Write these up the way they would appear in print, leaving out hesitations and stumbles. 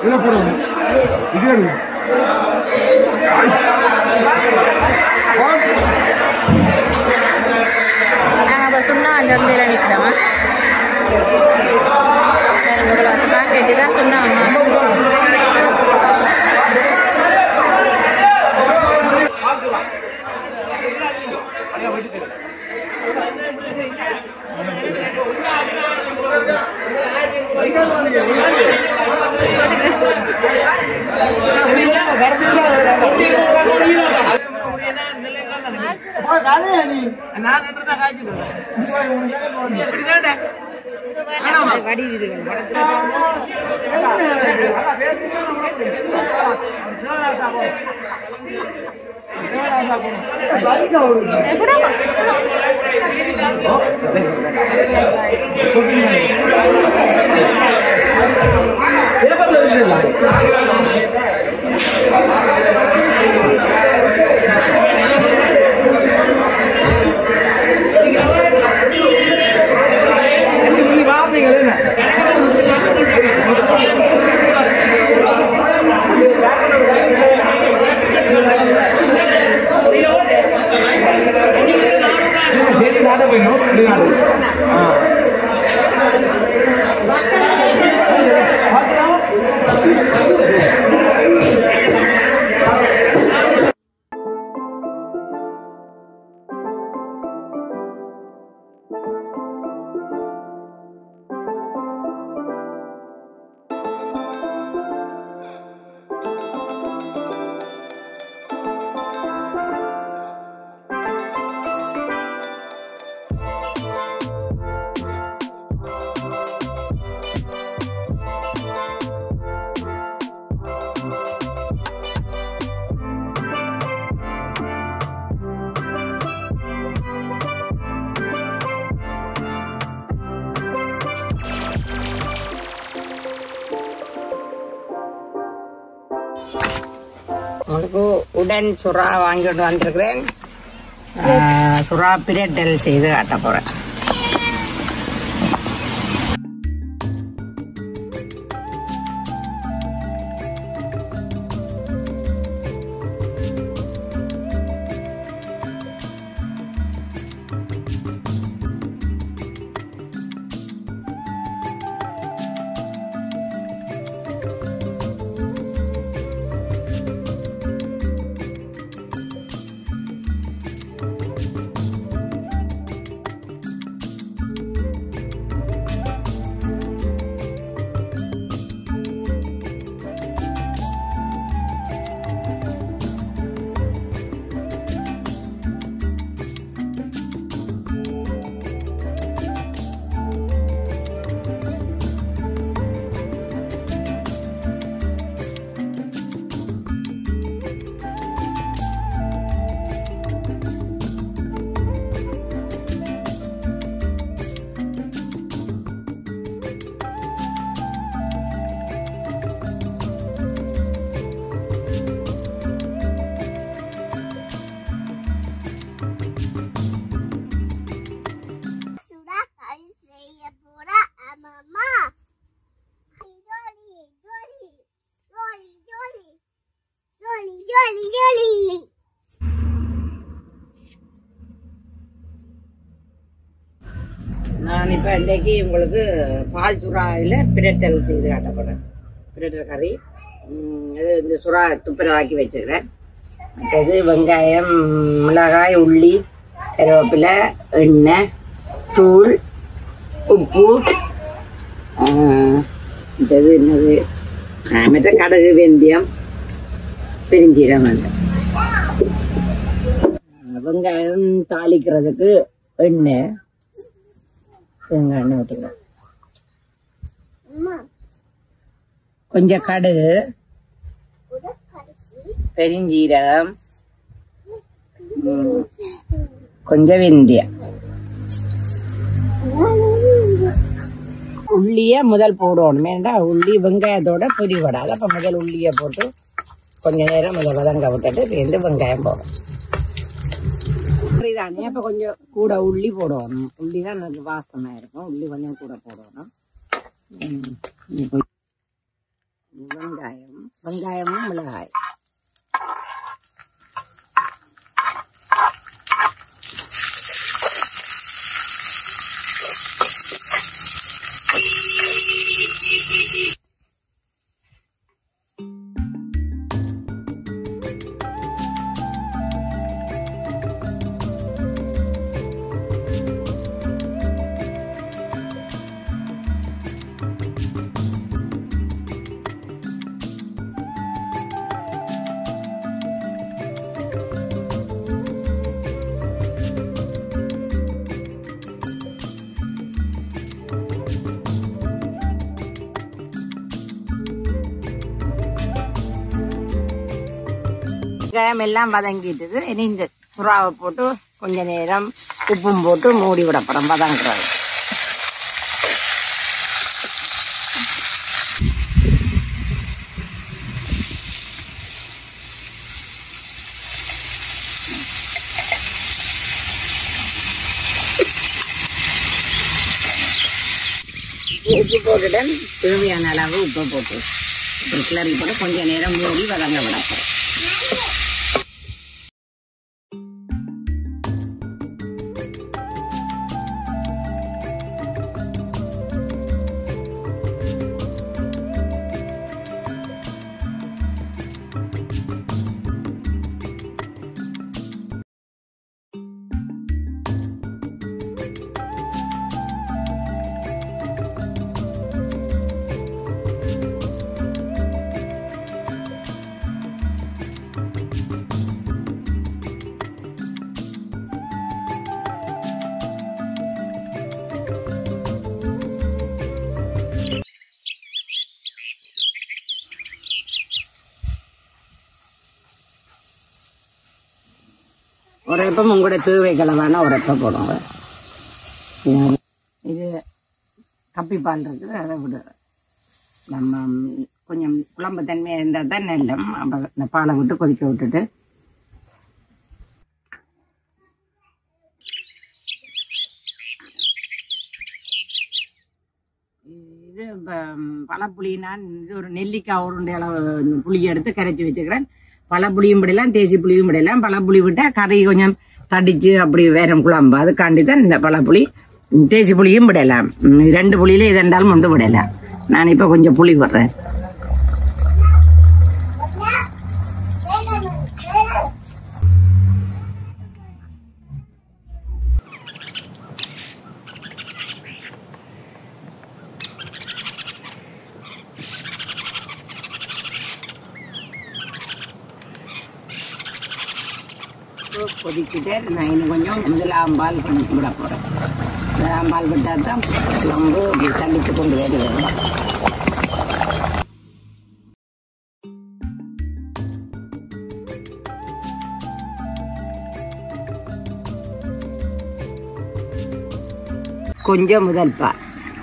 நாங்கள் சுண்ணா அந்த இடத்துல நிற்கிறோம். பாக்கெட்டு தான் சொன்னாங்க. உங்களுக்கு உடன் சுறா வாங்கிட்டு வந்திருக்கிறேன். சுறா பிரட்டல் செய்து காட்ட போறேன். நான் இப்போ இன்றைக்கு உங்களுக்கு பால் சுறாவில் பிரட்டல் செய்து காட்டப்படுறேன். பிரட்டல் கறி இது இந்த சுறா துப்புரவாக்கி வச்சுக்கிறேன். மற்றது வெங்காயம், மிளகாய், உள்ளி, கருவேப்பிலை, எண்ணெய், தூள், உப்பு, மற்றது என்னது மற்ற கடுகு, வெந்தயம், பெருஞ்சீரகம் வேண்டும். வெங்காயம் தாளிக்கிறதுக்கு எண்ணெய், தேங்காய் எண்ணெய் ஊற்றிக்கிறேன். கொஞ்சம் கடுகு, பெருஞ்சீரகம், கொஞ்சம் வெந்தயம். உள்ளிய முதல் போடணும். ஏன்டா உள்ளி வெங்காயத்தோட பொரி விடாது. அப்போ முதல் உள்ளியை போட்டு கொஞ்ச நேரம் முதல் வதங்க விட்டுட்டு ரெண்டு வெங்காயம் போடணும். தானே அப்போ கொஞ்சம் கூட உள்ளி போடணும். உள்ளி தான் எனக்கு வாசமாக இருக்கும். உள்ளி கொஞ்சம் கூட போடணும். வெங்காயமும் மிளகாய். வெங்காயம் எல்லாம் வதங்கிட்டு இனி இந்த சுறாவை போட்டு கொஞ்ச நேரம் உப்பும் போட்டு மூடி விடப்பறம் வதங்குறது. உப்பு போட்டுட்டு தேவையான அளவு உப்பு போட்டு கிளறி போட்டு கொஞ்ச நேரம் மூடி வதங்க விடப்பறம். உரைப்பம் உங்களோட தேவைகளவான உரைப்பை போடுங்க. இது கப்பி பால் இருக்குது, அதை விடுறேன். நம்ம கொஞ்சம் குழம்பு தன்மையாக இருந்தால் தான் நெல்லம். அப்போ இந்த பாலை விட்டு கொதிக்க விட்டுட்டு இது பழப்புளினான் இது ஒரு நெல்லிக்காய் உருண்டை அளவு புளியை எடுத்து கரைச்சி வச்சுக்கிறேன். பழப்புளியும் விடலாம், தேசி புளியும் விடலாம். பழப்புளி விட்டால் கறி கொஞ்சம் தடிச்சு அப்படி வேற குழம்பு, அதுக்காண்டி தான் இந்த பழப்புளி. தேசி புளியும் விடலாம், 2 புளியில இது ரெண்டாலும் ஒன்று விடலாம். நான் இப்போ கொஞ்சம் புளி விடுறேன். கொதிச்சுட்டு நான் இன்னும் கொஞ்சம் முதலாம்பால் விட போகிறேன். முதலாம்பால் விட்டால் தான் குழம்பு அப்படி தள்ளிச்சு கொண்டு வருவேன். கொஞ்சம் முதல் பால்,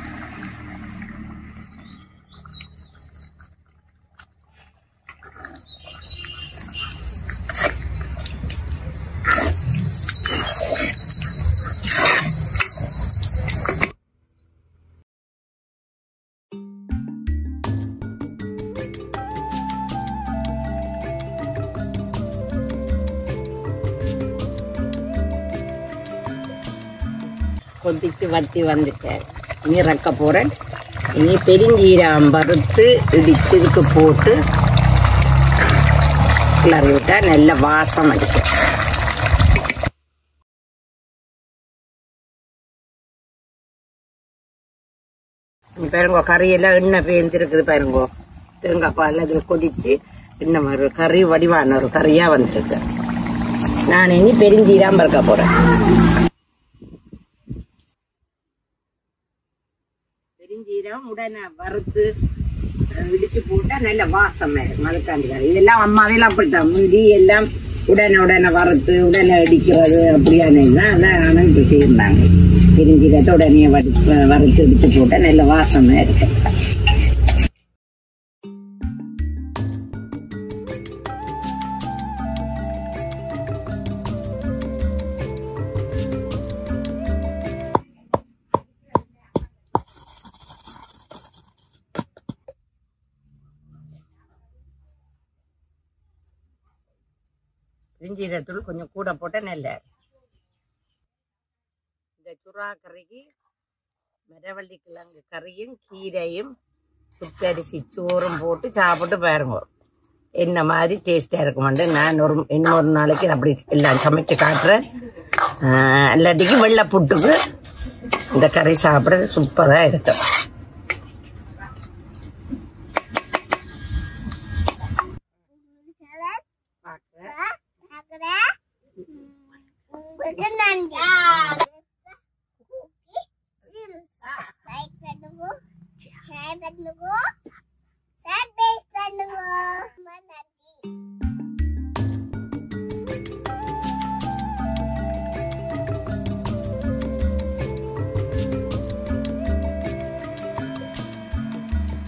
கொதித்து வத்தி வந்துட்டேன். இனி இறக்க போறேன். இனி பெருஞ்சீரகம் வறுத்து இடிச்சு இதுக்கு போட்டு கிளறி விட்டா நல்ல வாசம் அடிக்கும். பாருங்க, கறியெல்லாம் எண்ணெய் பேர்ந்துருக்குது. பாருங்க, தேங்காய் பால் அதில் கொதிச்சு எண்ணெய் ஒரு கறி வடிவான ஒரு கறியா வந்துருக்கு. நான் இனி பெருஞ்சீரகம் வறுக்க போறேன். பெருஞ்சீரகம் உடனே வறுத்து இடிச்சு போட்டா நல்ல வாசம் இருக்கும். அதுக்காண்டிக்காரு இதெல்லாம் அம்மாவையெல்லாம் அப்படித்தான் முந்தி எல்லாம் உடனே வறுத்து உடனே அடிக்கிறது அப்படியான இதுதான். அதான் இப்ப செய்யிருந்தாங்க. பெருஞ்சீரகத்தை உடனே வறுத்து இடிச்சு போட்டா நல்ல வாசமா இருக்கு. பெருஞ்சீரத்தூள் கொஞ்சம் கூட போட்டால் நல்லா இந்த சுறா கறிக்கு மரவள்ளி கிழங்கு கறியும் கீரையும் புத்தரிசி சோறும் போட்டு சாப்பிட்டு பாருங்க என்ன மாதிரி டேஸ்டாக இருக்குமாண்டு நான் இன்னொரு நாளைக்கு அப்படி எல்லாம் சமைச்சு காட்டுறேன். இல்லாட்டிக்கு வெள்ளை புட்டுக்கு இந்த கறி சாப்பிட்றது சூப்பராக இருக்கும். Saya